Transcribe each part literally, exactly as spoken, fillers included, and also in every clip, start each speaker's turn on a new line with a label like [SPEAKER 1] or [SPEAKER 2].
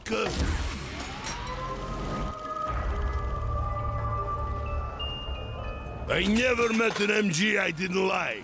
[SPEAKER 1] sucker! I never met an M G I didn't like.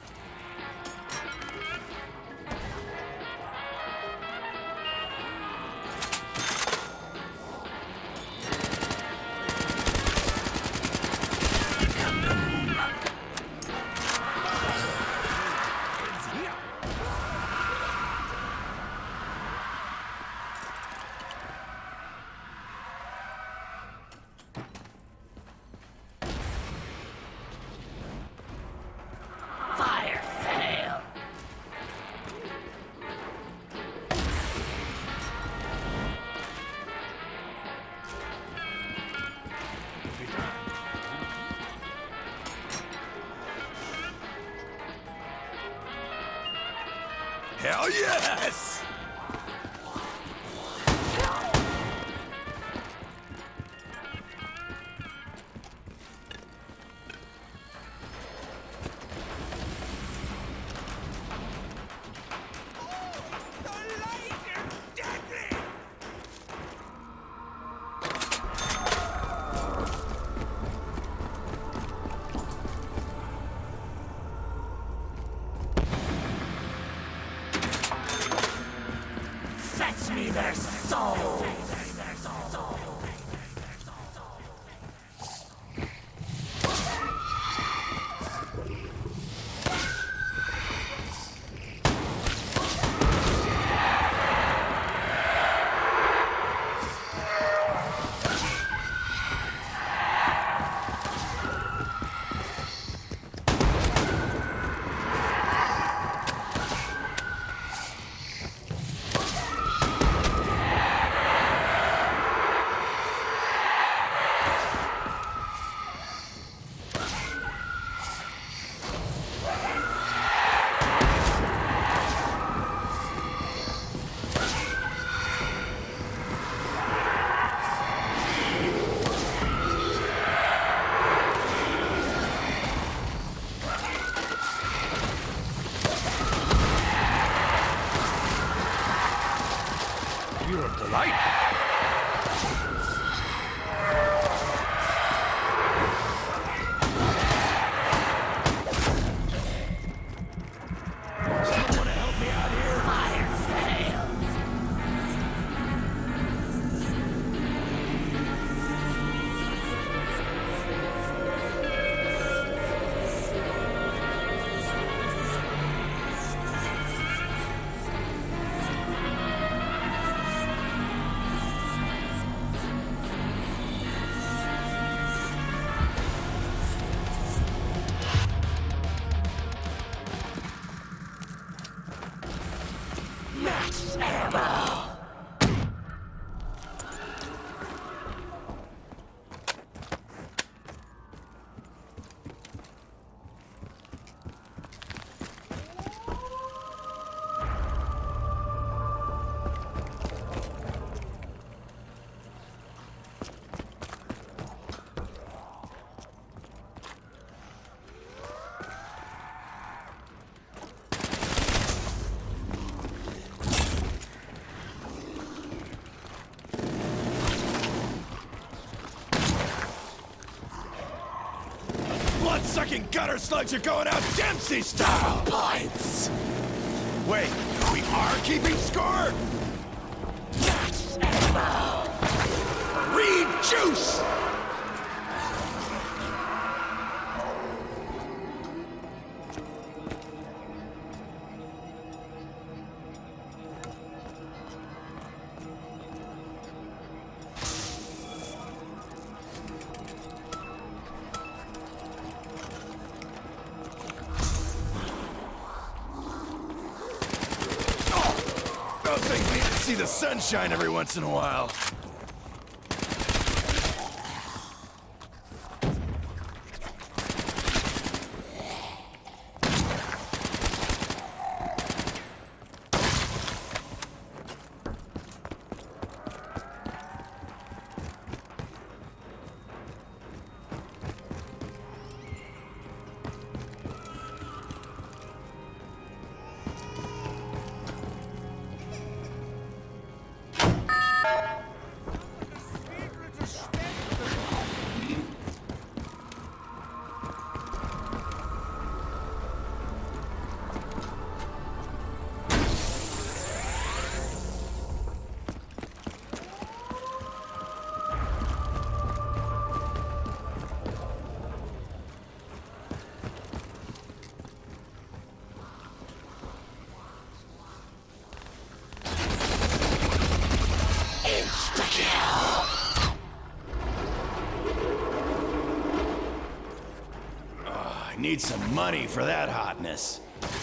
[SPEAKER 1] Hell yes!
[SPEAKER 2] Me their souls!
[SPEAKER 1] You're a delight. Someone help me out here.
[SPEAKER 2] Fire sale! Max ammo!
[SPEAKER 1] Blood-sucking gutter slugs are going out Dempsey style!
[SPEAKER 2] Points!
[SPEAKER 1] Wait, we are keeping score?
[SPEAKER 2] Max ammo!
[SPEAKER 1] Reed juice! Those things need to see the sunshine every once in a while.
[SPEAKER 3] need some money for that hotness.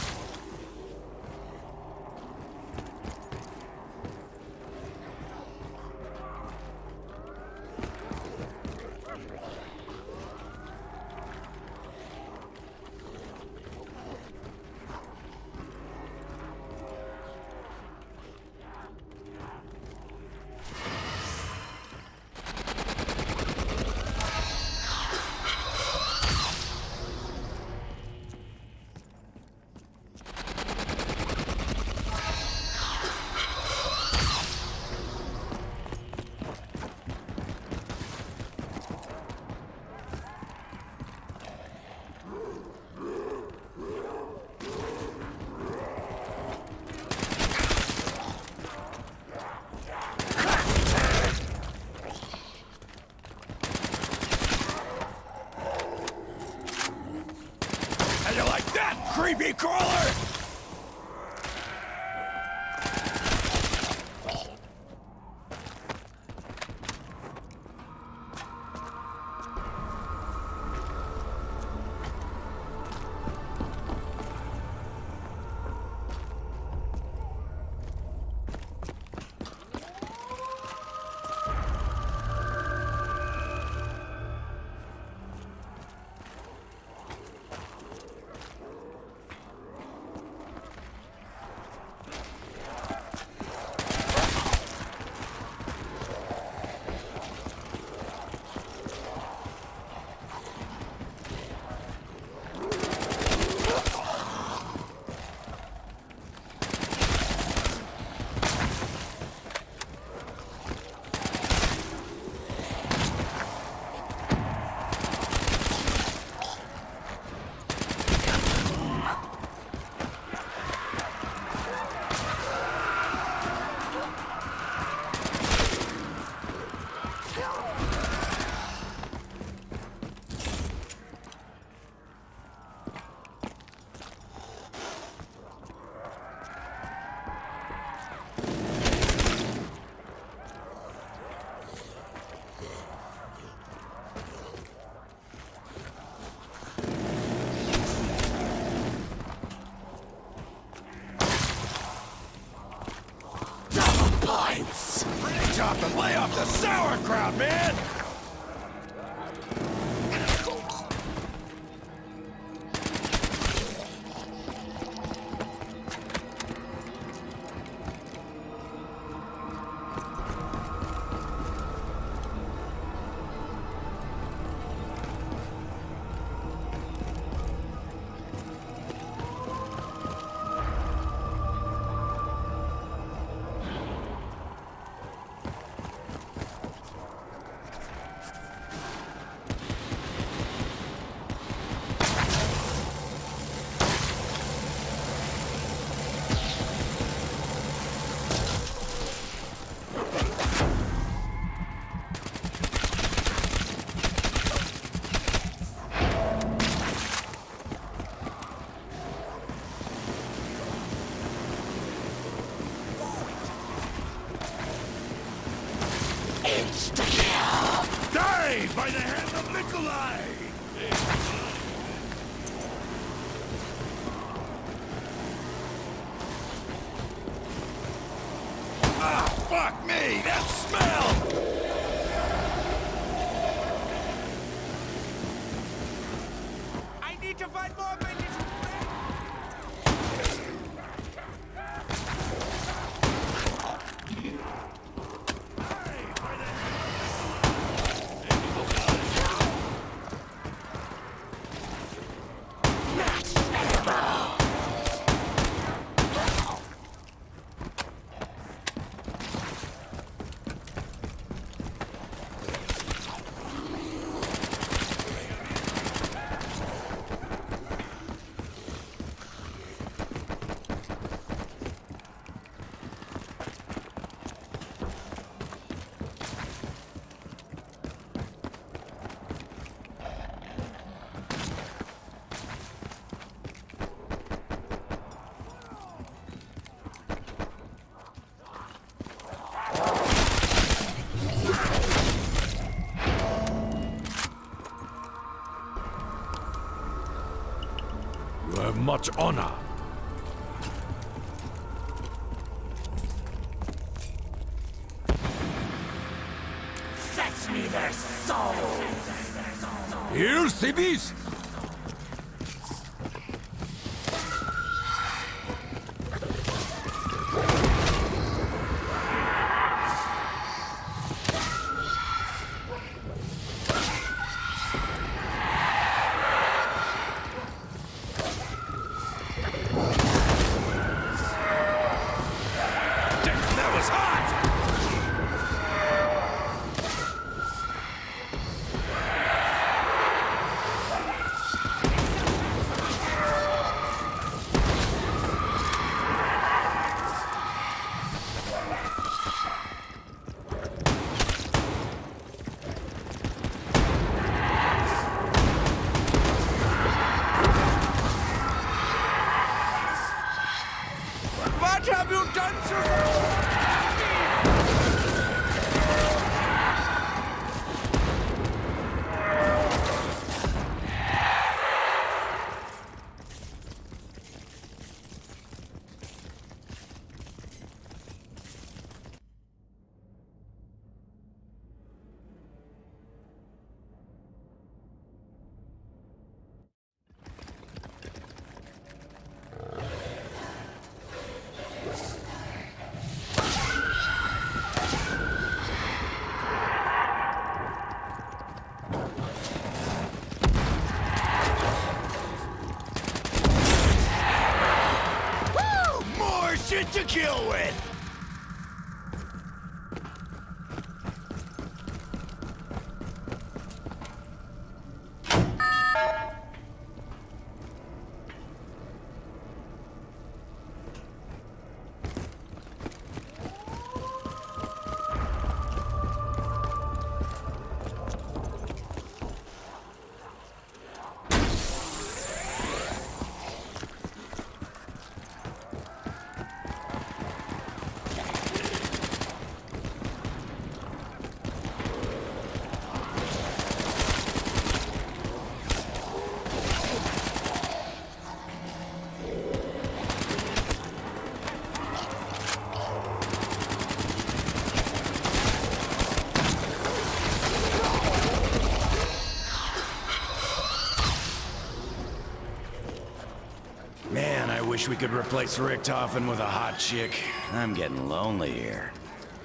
[SPEAKER 3] Creepy crawler! Chop and lay off the sauerkraut, man! Die by the hand of Nikolai! Ah, fuck me! That smell!
[SPEAKER 2] I need to find more bandits.
[SPEAKER 1] much honor.
[SPEAKER 2] Fetch me their souls!
[SPEAKER 1] Here's the beast!
[SPEAKER 3] That was hot!
[SPEAKER 2] What have you done to...
[SPEAKER 3] More shit to kill with! Man, I wish we could replace Richtofen with a hot chick. I'm getting lonely here.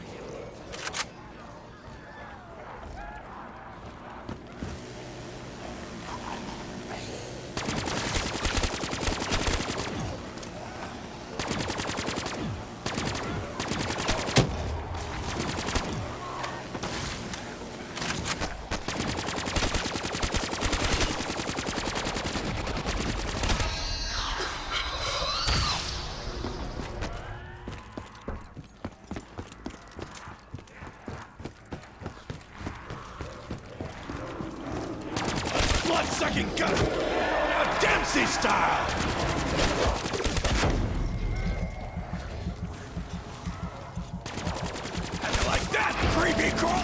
[SPEAKER 3] Blood-sucking gun! Now Dempsey style! How'd you like that, creepy crawl?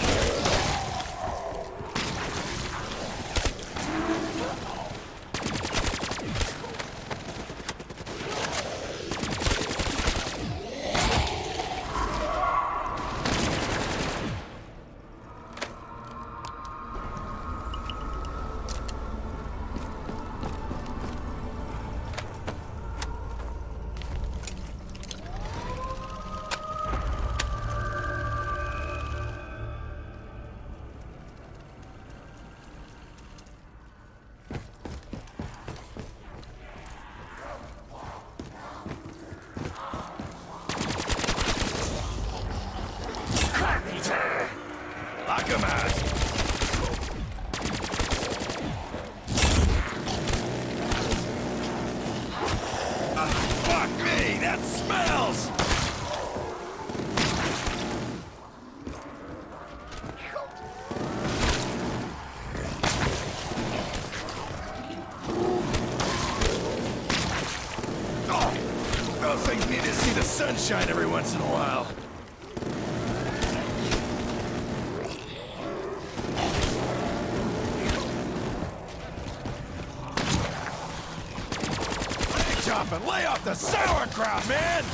[SPEAKER 3] Lock him out! Uh, fuck me, that smells! Oh, those things need to see the sunshine every once in a while. and lay off the sauerkraut, man!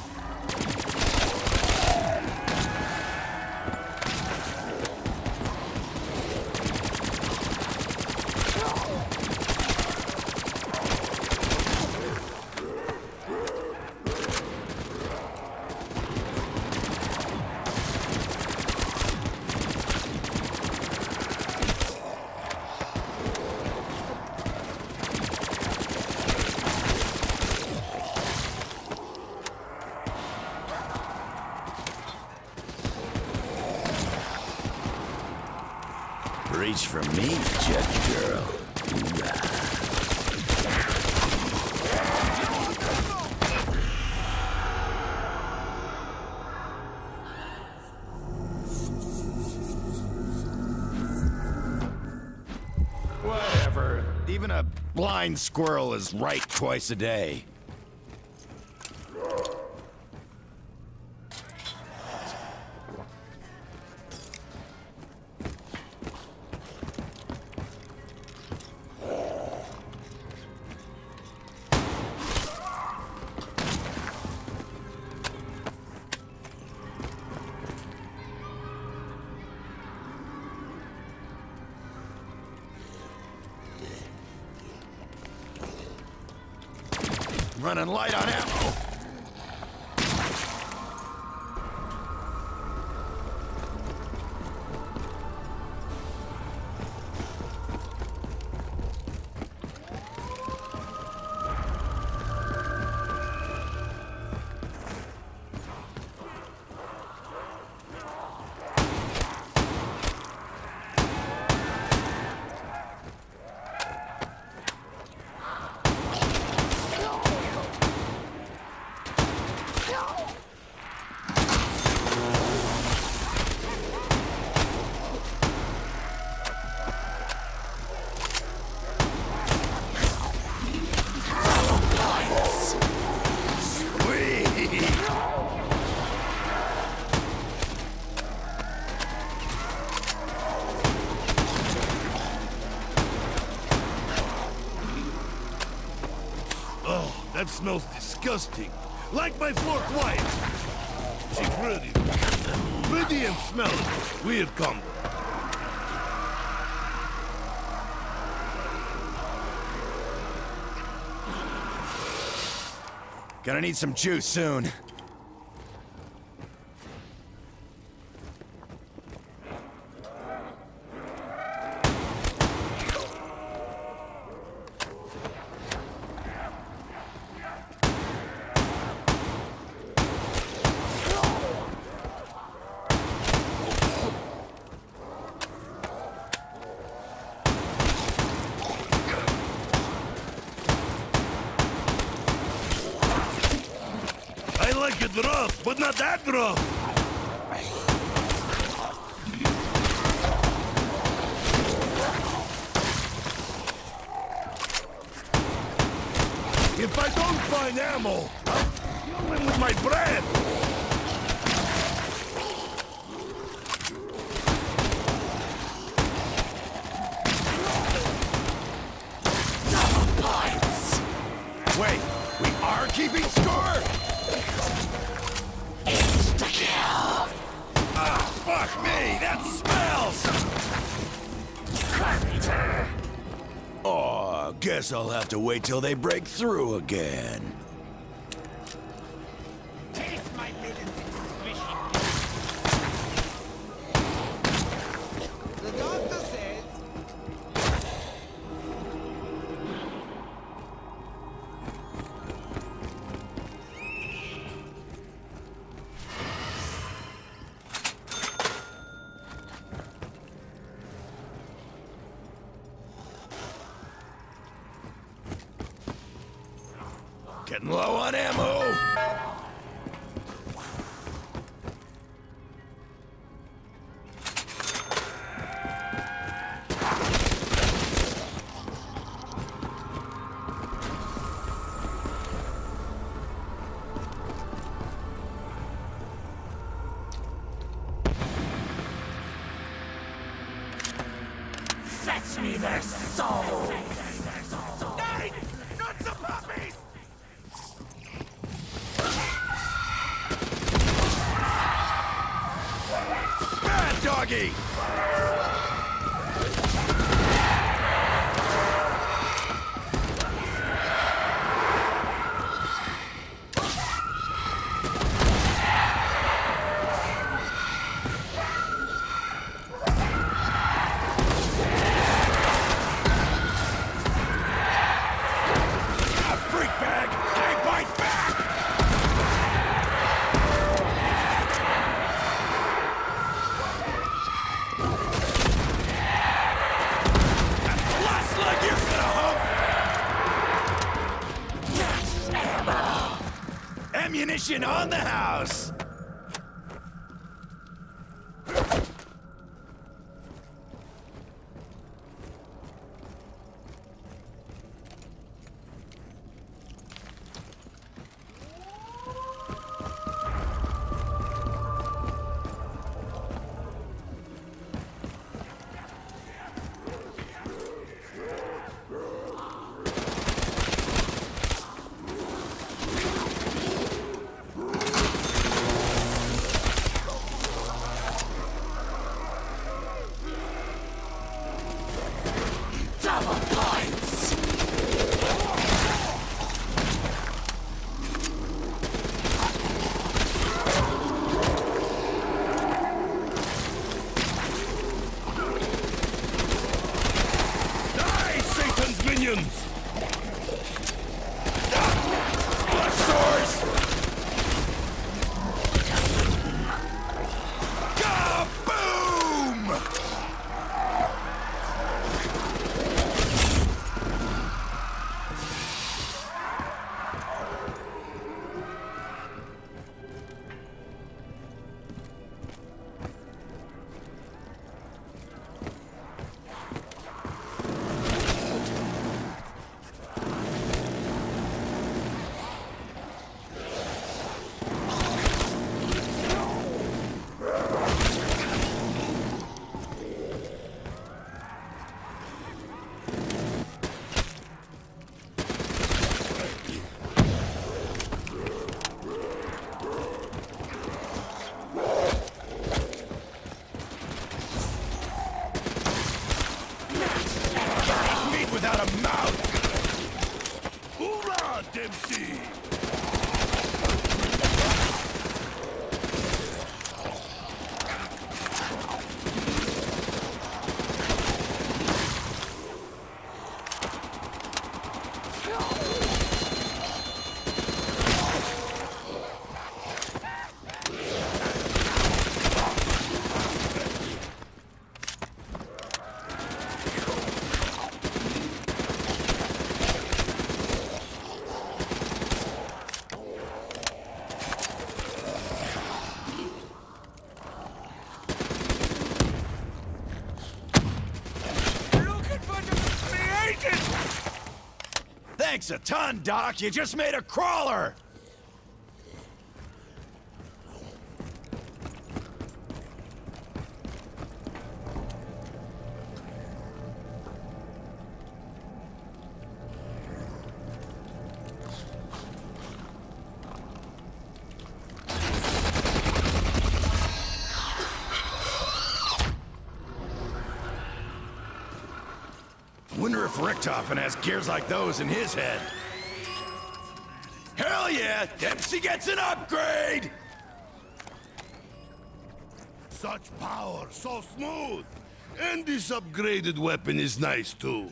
[SPEAKER 3] Reach for me, Judge Girl. Whatever. Even a blind squirrel is right twice a day. Running light on ammo.
[SPEAKER 1] That smells disgusting. Like my fourth wife. She pretty. Pretty and smelly. Weird combo.
[SPEAKER 3] Gonna need some juice soon.
[SPEAKER 1] I like it rough, but not that rough. If I don't find ammo, I'll deal with my bread.
[SPEAKER 3] Double points! Wait, we are keeping score? Insta-kill! Ah, fuck me! That smells! Oh, guess I'll have to wait till they break through again.
[SPEAKER 2] Taste my medicine, squishy. The doctor says...
[SPEAKER 3] Getting low on ammo!
[SPEAKER 2] Fetch me their souls! Hey! Not some puppies!
[SPEAKER 3] doggy! Ammunition on the house! Without a mouth! Hoorah, Dempsey! Thanks a ton, Doc. You just made a crawler! Wonder if Richtofen has gears like those in his head. Hell yeah! Dempsey gets an upgrade!
[SPEAKER 1] Such power, so smooth! And this upgraded weapon is nice too.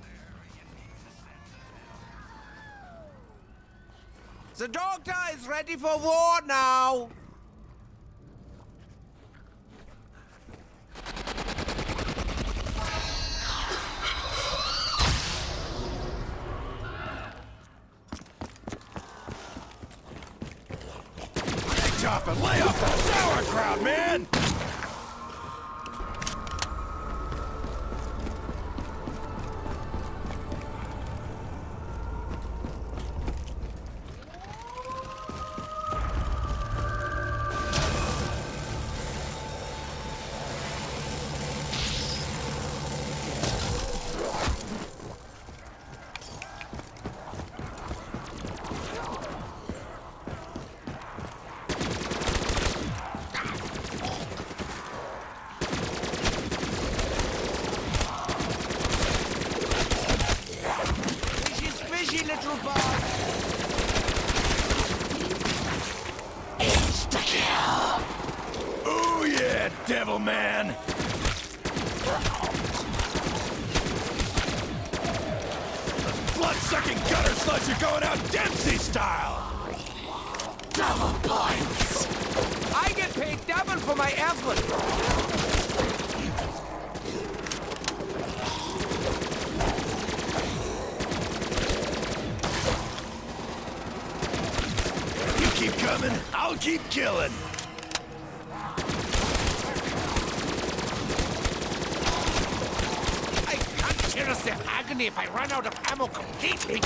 [SPEAKER 2] The doctor is ready for war now!
[SPEAKER 3] Richtofen, lay off that sauerkraut, man! devil man! Blood-sucking gutter slugs are going out Dempsey style!
[SPEAKER 2] Double points! I get paid double for my effort!
[SPEAKER 3] You keep coming, I'll keep killing!
[SPEAKER 2] I can't hear their agony if I run out of ammo completely!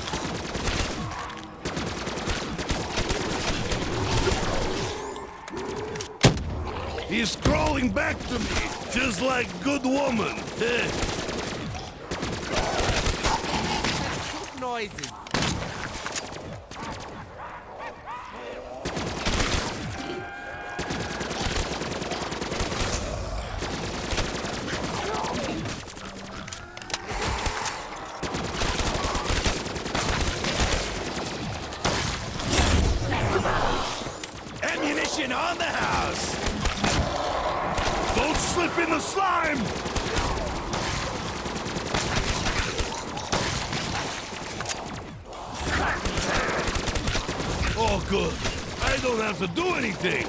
[SPEAKER 1] He's crawling back to me, just like good woman.
[SPEAKER 2] Noises.
[SPEAKER 3] Ammunition on the house!
[SPEAKER 1] Don't slip in the slime! Oh, good. I don't have to do anything.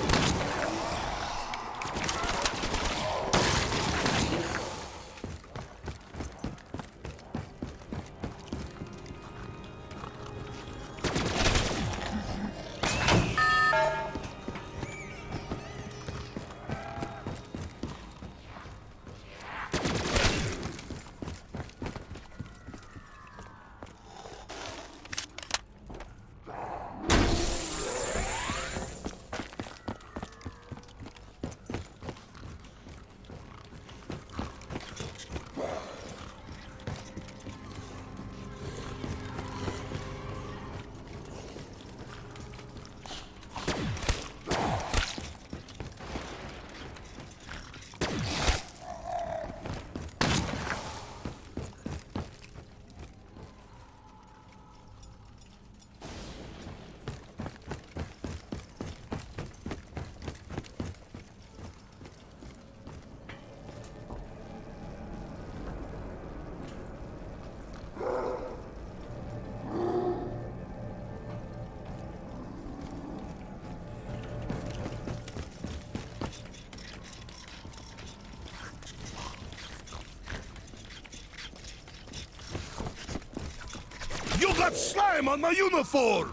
[SPEAKER 1] You got slime on my uniform!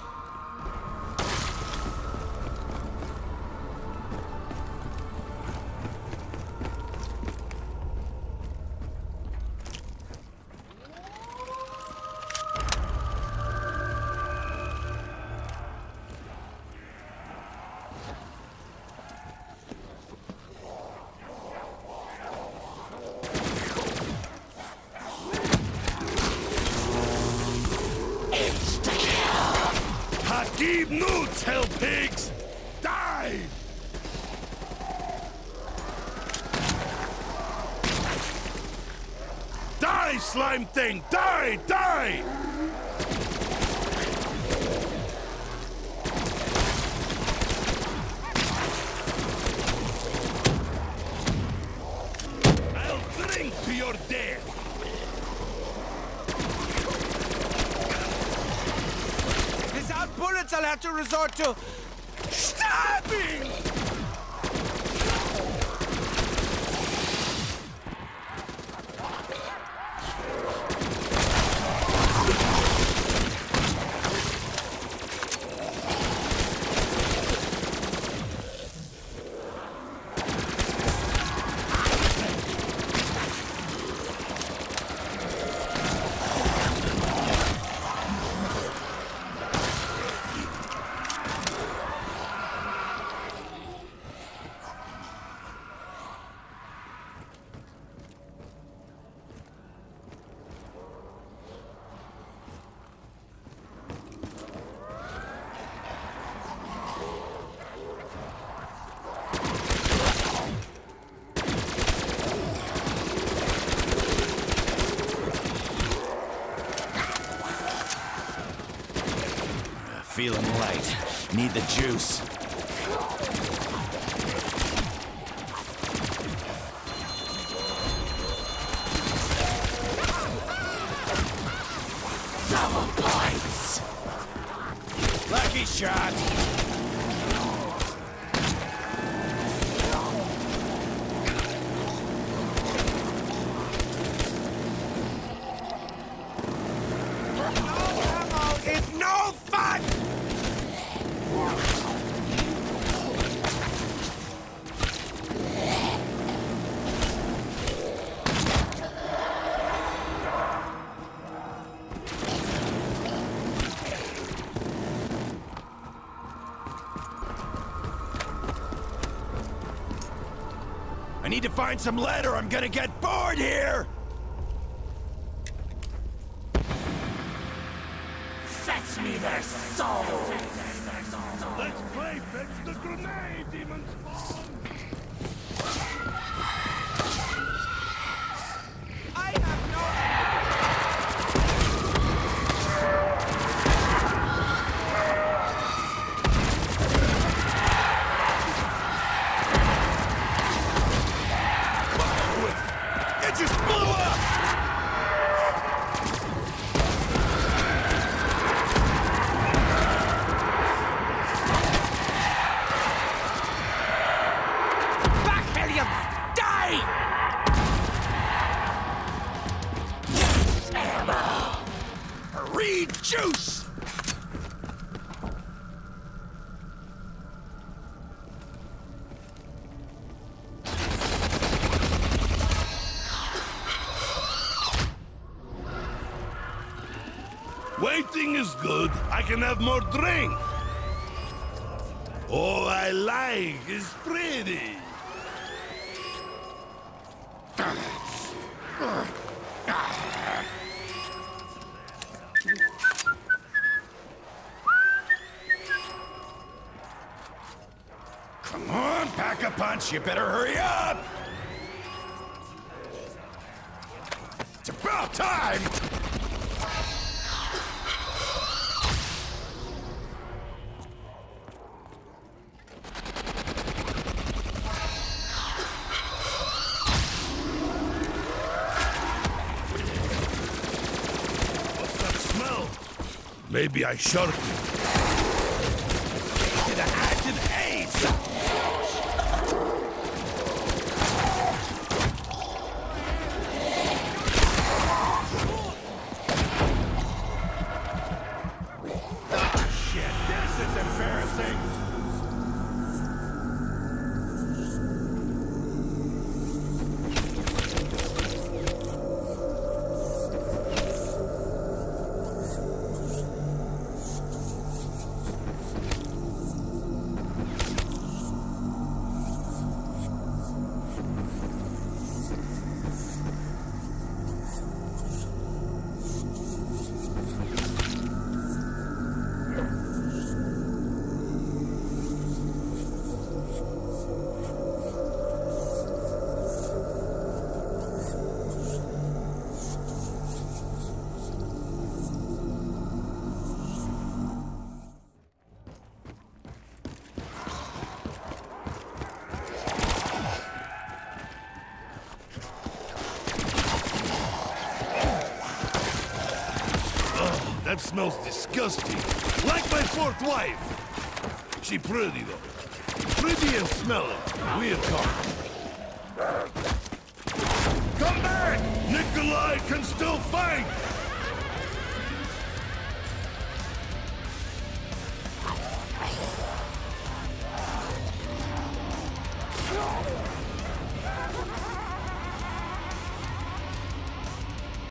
[SPEAKER 1] Keep newts, hell pigs! Die! Die, slime thing! Die! Die! I'll drink to your death!
[SPEAKER 2] Bullets I'll have to resort to stabbing!
[SPEAKER 3] Feeling light. Need the juice. lucky shot.
[SPEAKER 2] It's no fun!
[SPEAKER 3] I need to find some lead or I'm gonna get bored here!
[SPEAKER 2] Fetch me their soul!
[SPEAKER 1] Let's play fetch the grenade, demon spawn!
[SPEAKER 2] I have no...
[SPEAKER 3] It just blew up!
[SPEAKER 2] Back, Hellions! Die! Ammo!
[SPEAKER 3] Reed juice!
[SPEAKER 1] Waiting is good. I can have more drink. All I like is pretty.
[SPEAKER 3] Come on, pack a punch. You better hurry up! It's about time!
[SPEAKER 1] Maybe I shot him.
[SPEAKER 3] To the active AIDS! Ah, shit, this is embarrassing!
[SPEAKER 1] That smells disgusting. Like my fourth wife. She pretty, though. Pretty and smelling. Weird car. Come back! Nikolai can still fight!